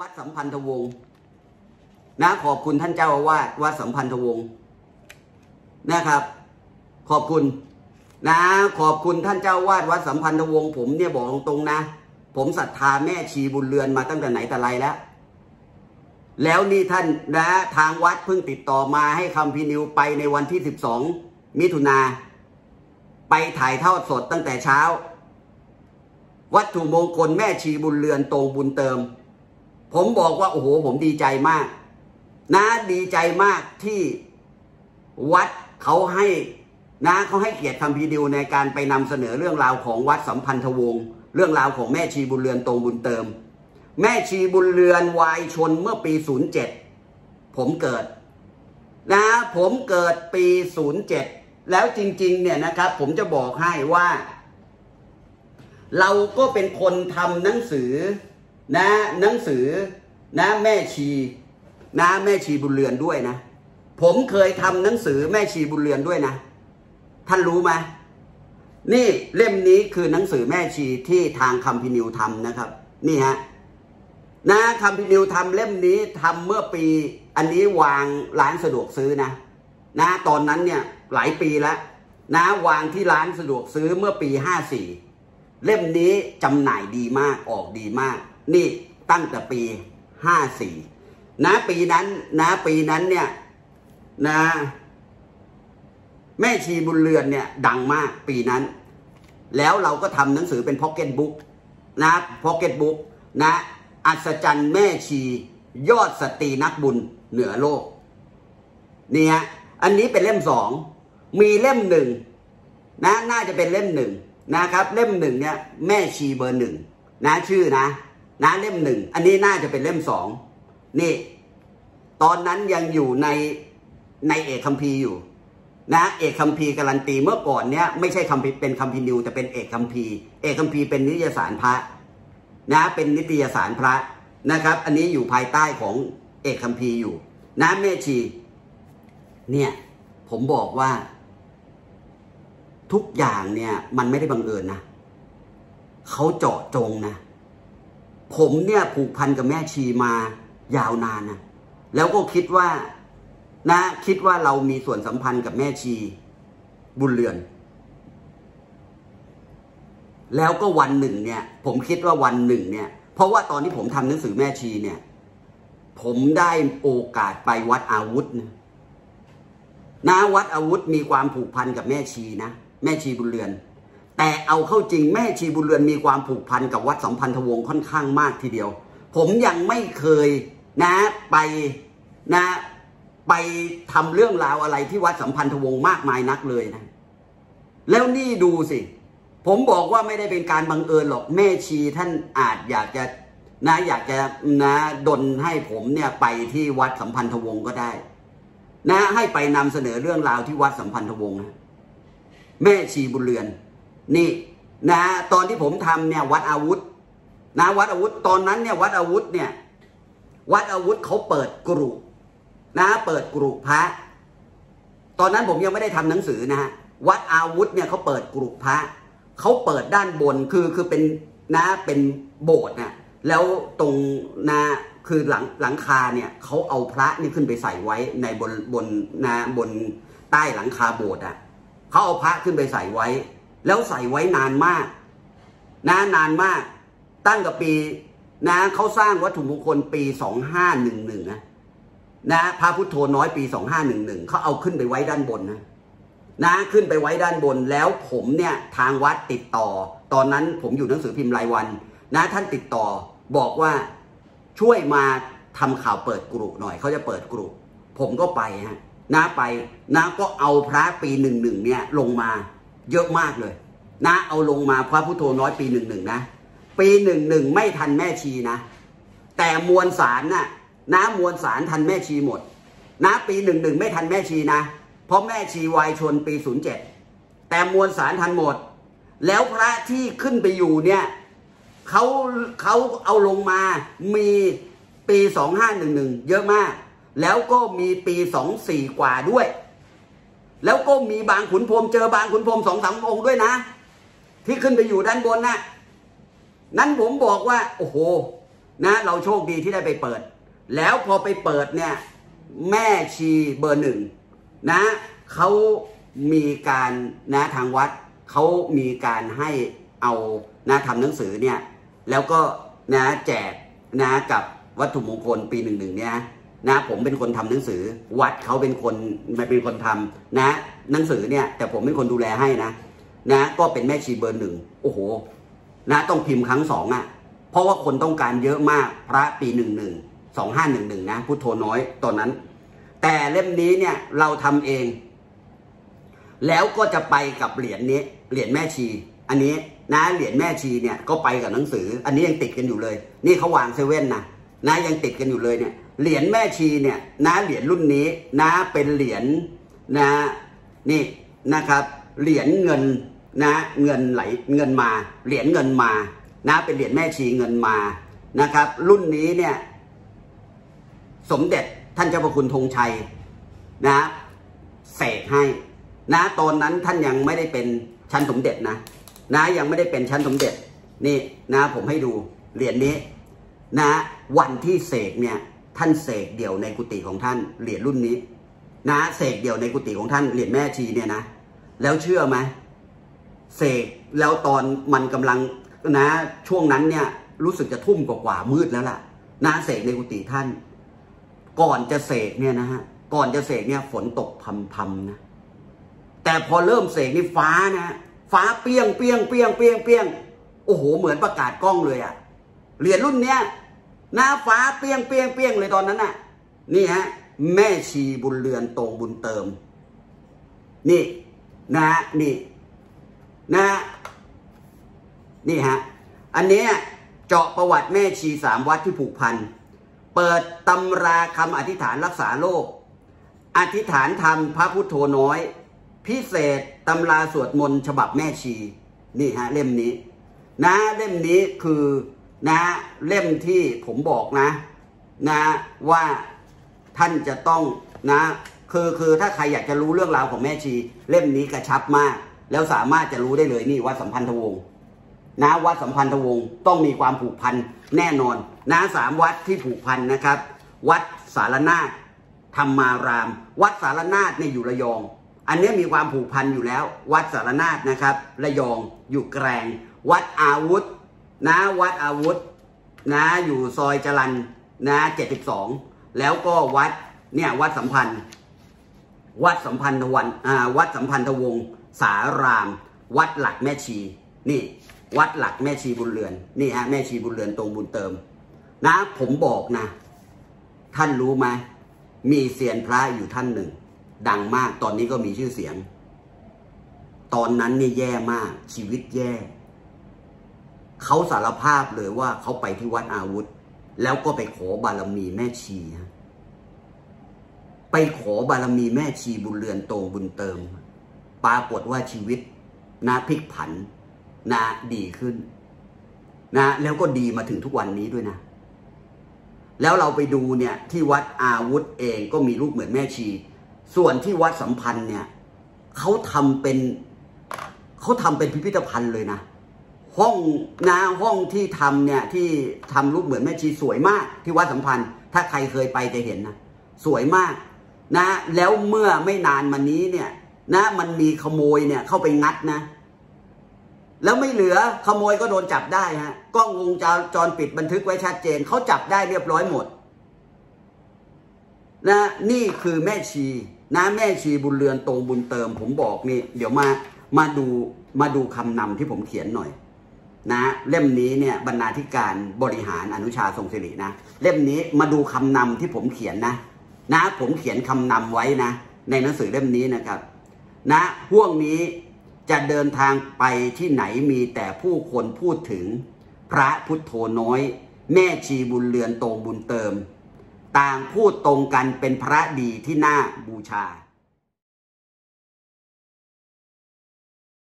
วัดสัมพันธวงศ์นะขอบคุณท่านเจ้าอาวาสวัดสัมพันธวงศ์นะครับขอบคุณนะขอบคุณท่านเจ้าวาดวัดสัมพันธวงศ์ผมเนี่ยบอกตรงๆนะผมศรัทธาแม่ชีบุญเรือนมาตั้งแต่ไหนแต่ไรแล้วนี่ท่านนะทางวัดเพิ่งติดต่อมาให้คัมภีร์นิวไปในวันที่12 มิถุนาไปถ่ายทอดสดตั้งแต่เช้าวัตถุมงคลแม่ชีบุญเรือนตรงบุญเติมผมบอกว่าโอ้โหผมดีใจมากนะดีใจมากที่วัดเขาให้เขาให้เกียรติคัมภีร์นิวในการไปนำเสนอเรื่องราวของวัดสัมพันธวงศ์เรื่องราวของแม่ชีบุญเรือนตรงบุญเติมแม่ชีบุญเรือนวายชนเมื่อปี07ผมเกิดผมเกิดปี07แล้วจริงๆเนี่ยนะครับผมจะบอกให้ว่าเราก็เป็นคนทำหนังสือหนังสือแม่ชีแม่ชีบุญเรือนด้วยนะผมเคยทำหนังสือแม่ชีบุญเรือนด้วยนะท่านรู้ไหมนี่เล่มนี้คือหนังสือแม่ชีที่ทางคัมภีร์นิวทำนะครับนี่ฮะคัมภีร์นิวทำเล่มนี้ทำเมื่อปีอันนี้วางร้านสะดวกซื้อนะตอนนั้นเนี่ยหลายปีแล้ววางที่ร้านสะดวกซื้อเมื่อปี54เล่มนี้จำหน่ายดีมากออกดีมากนี่ตั้งแต่ปี54ปีนั้นเนี่ยแม่ชีบุญเรือนเนี่ยดังมากปีนั้นแล้วเราก็ทำหนังสือเป็นพ็อกเก็ตบุ๊กพ็อกเก็ตบุ๊กอัศจรรย์แม่ชียอดสตรีนักบุญเหนือโลกเนี่ยอันนี้เป็นเล่ม2มีเล่ม1น่าจะเป็นเล่ม1นะครับเล่ม1เนี่ยแม่ชีเบอร์1ชื่อนะเล่ม1อันนี้น่าจะเป็นเล่ม2นี่ตอนนั้นยังอยู่ในเอกคัมภีร์อยู่เอกคัมภีร์การันตีเมื่อก่อนเนี้ยไม่ใช่คัมภีร์เป็นคัมภีร์นิวแต่เป็นเอกคัมภีร์เป็นนิตยสารพระเป็นนิตยสารพระนะครับอันนี้อยู่ภายใต้ของเอกคัมภีร์อยู่แม่ชีเนี่ยผมบอกว่าทุกอย่างเนี่ยมันไม่ได้บังเอิญนะเขาเจาะจงนะผมเนี่ยผูกพันกับแม่ชีมายาวนานนะแล้วก็คิดว่าเรามีส่วนสัมพันธ์กับแม่ชีบุญเรือนแล้วก็วันหนึ่งเนี่ยผมคิดว่าวันหนึ่งเนี่ยเพราะว่าตอนที่ผมทำหนังสือแม่ชีเนี่ยผมได้โอกาสไปวัดอาวุธวัดอาวุธมีความผูกพันกับแม่ชีแม่ชีบุญเรือนแต่เอาเข้าจริงแม่ชีบุญเรือนมีความผูกพันกับวัดสัมพันธวงศ์ค่อนข้างมากทีเดียวผมยังไม่เคยไปทำเรื่องราวอะไรที่วัดสัมพันธวงศ์มากมายนักเลยนะแล้วนี่ดูสิผมบอกว่าไม่ได้เป็นการบังเอิญหรอกแม่ชีท่านอาจอยากจะดลให้ผมเนี่ยไปที่วัดสัมพันธวงศ์ก็ได้ให้ไปนำเสนอเรื่องราวที่วัดสัมพันธวงศ์แม่ชีบุญเรือนนี่ตอนที่ผมทำเนี่ยวัดอาวุธวัดอาวุธตอนนั้นเนี่ยวัดอาวุธเขาเปิดกรุเปิดกรุพระตอนนั้นผมยังไม่ได้ทำหนังสือวัดอาวุธเนี่ยเขาเปิดกรุพระเขาเปิดด้านบนคือเป็นเป็นโบสถ์แล้วตรงคือหลังคาเนี่ยเขาเอาพระนี่ขึ้นไปใส่ไว้ในบนใต้หลังคาโบสถ์เขาเอาพระขึ้นไปใส่ไว้แล้วใส่ไว้นานมากนานมากตั้งแต่ปีเขาสร้างวัตถุมงคลปี2511พระพุทโธน้อยปี2511เขาเอาขึ้นไปไว้ด้านบนขึ้นไปไว้ด้านบนแล้วผมเนี่ยทางวัดติดต่อตอนนั้นผมอยู่หนังสือพิมพ์รายวันท่านติดต่อบอกว่าช่วยมาทำข่าวเปิดกรุหน่อยเขาจะเปิดกรุผมก็ไปไปก็เอาพระปี11เนี่ยลงมาเยอะมากเลยเอาลงมาพระพุทโธน้อยปี11ปี11ไม่ทันแม่ชีแต่มวลสารมวลสารทันแม่ชีหมดปี11ไม่ทันแม่ชีเพราะแม่ชีวายชนปี07แต่มวลสารทันหมดแล้วพระที่ขึ้นไปอยู่เนี่ยเขาเอาลงมามีปี2511เยอะมากแล้วก็มีปี24กว่าด้วยแล้วก็มีบางขุนพรหมเจอบางขุนพรหม2-3 องค์ด้วยที่ขึ้นไปอยู่ด้านบนนั้นผมบอกว่าโอ้โหนะเราโชคดีที่ได้ไปเปิดแล้วพอไปเปิดเนี่ยแม่ชีเบอร์หนึ่งนะเขามีการนะทางวัดเขามีการให้เอานะทำหนังสือเนี่ยแล้วก็นะแจกนะกับวัตถุมงคลปี11เนี่ยนะผมเป็นคนทำหนังสือวัดเขาเป็นคนทำนะหนังสือเนี่ยแต่ผมเป็นคนดูแลให้นะก็เป็นแม่ชีเบอร์หนึ่งโอ้โหนะต้องพิมพ์ครั้ง2อ่ะเพราะว่าคนต้องการเยอะมากพระปี2511นะพุทโธน้อยตอนนั้นแต่เล่มนี้เนี่ยเราทำเองแล้วก็จะไปกับเหรียญนี้เหรียญแม่ชีอันนี้นะเหรียญแม่ชีเนี่ยก็ไปกับหนังสืออันนี้ยังติดกันอยู่เลยนี่เขาวางเซเว่นนะยังติดกันอยู่เลยเนี่ยเหรียญแม่ชีเนี่ยนะเหรียญรุ่นนี้นะเป็นเหรียญนะนี่นะครับเหรียญเงินนะเงินไหลเงินมาเหรียญเงินมานะเป็นเหรียญแม่ชีเงินมานะครับรุ่นนี้เนี่ยสมเด็จท่านเจ้าพระคุณธงชัยนะเสกให้นะตอนนั้นท่านยังไม่ได้เป็นชั้นสมเด็จนะยังไม่ได้เป็นชั้นสมเด็จนี่นะผมให้ดูเหรียญนี้นะวันที่เสกเนี่ยท่านเสกเดี่ยวในกุฏิของท่านเหรียญรุ่นนี้นะเสกเดี่ยวในกุฏิของท่านเหรียญแม่ชีเนี่ยนะแล้วเชื่อไหมเสกแล้วตอนมันกำลังนะช่วงนั้นเนี่ยรู้สึกจะทุ่มกว่ามืดแล้วล่ะนะเสกในกุฏิท่านก่อนจะเสกเนี่ยนะฮะก่อนจะเสกเนี่ยฝนตกพำๆนะแต่พอเริ่มเสกนี่ฟ้านะฟ้าเปี้ยงโอ้โหเหมือนประกาศกล้องเลยอะเหรียญรุ่นเนี้ยนะฟ้าเปี้ยงเลยตอนนั้นน่ะนี่ฮะแม่ชีบุญเรือนตรงบุญเติมนี่นะนี่ฮะอันเนี้ยเจาะประวัติแม่ชี3 วัดที่ผูกพันเปิดตำราคำอธิษฐานรักษาโรคอธิษฐานธรรมพระพุทโธน้อยพิเศษตำราสวดมนต์ฉบับแม่ชีนี่ฮะเล่มนี้นะเล่มนี้คือนะเล่มที่ผมบอกนะว่าท่านจะต้องนะคือถ้าใครอยากจะรู้เรื่องราวของแม่ชีเล่มนี้กระชับมากแล้วสามารถจะรู้ได้เลยนี่วัดสัมพันธวงศ์นะวัดสัมพันธวงศ์ต้องมีความผูกพันแน่นอนนะ3 วัดที่ผูกพันนะครับวัดสารนาถธรรมารามวัดสารนาถเนี่ยอยู่ระยองอันนี้มีความผูกพันอยู่แล้ววัดสารนาถนะครับระยองอยู่แกลงวัดอาวุธนะวัดอาวุธนะอยู่ซอยจรัญนะ72แล้วก็วัดเนี่ยวัดสัมพันธ์วัดสัมพันธวงศ์สารามวัดหลักแม่ชีนี่วัดหลักแม่ชีบุญเรือนนี่ฮะแม่ชีบุญเรือนตรงบุญเติมนะผมบอกนะท่านรู้ไหมมีเซียนพระอยู่ท่านหนึ่งดังมากตอนนี้ก็มีชื่อเสียงตอนนั้นนี่แย่มากชีวิตแย่เขาสารภาพเลยว่าเขาไปที่วัดอาวุธแล้วก็ไปขอบารมีแม่ชีไปขอบารมีแม่ชีบุญเรือนตรงบุญเติมปรากฏว่าชีวิตนะพลิกผันนะดีขึ้นนะแล้วก็ดีมาถึงทุกวันนี้ด้วยนะแล้วเราไปดูเนี่ยที่วัดอาวุธเองก็มีรูปเหมือนแม่ชีส่วนที่วัดสัมพันธ์เนี่ยเขาทำเป็นพิพิธภัณฑ์เลยนะห้องที่ทำเนี่ยที่ทำรูปเหมือนแม่ชีสวยมากที่วัดสัมพันธ์ถ้าใครเคยไปจะเห็นนะสวยมากนะแล้วเมื่อไม่นานมานี้เนี่ยนะมันมีขโมยเนี่ยเข้าไปงัดนะแล้วไม่เหลือขโมยก็โดนจับได้ฮะกล้องวงจรปิดบันทึกไว้ชัดเจนเขาจับได้เรียบร้อยหมดนะนี่คือแม่ชีนะแม่ชีบุญเรือนตรงบุญเติมผมบอกนี่เดี๋ยวมาดูคำนำที่ผมเขียนหน่อยนะเล่มนี้เนี่ยบรรณาธิการบริหารอนุชาทรงศิรินะเล่มนี้มาดูคำนำที่ผมเขียนนะผมเขียนคำนำไว้นะในหนังสือเล่มนี้นะครับนะห่วงนี้จะเดินทางไปที่ไหนมีแต่ผู้คนพูดถึงพระพุทโธน้อยแม่ชีบุญเรือนตรงบุญเติมต่างพูดตรงกันเป็นพระดีที่น่าบูชา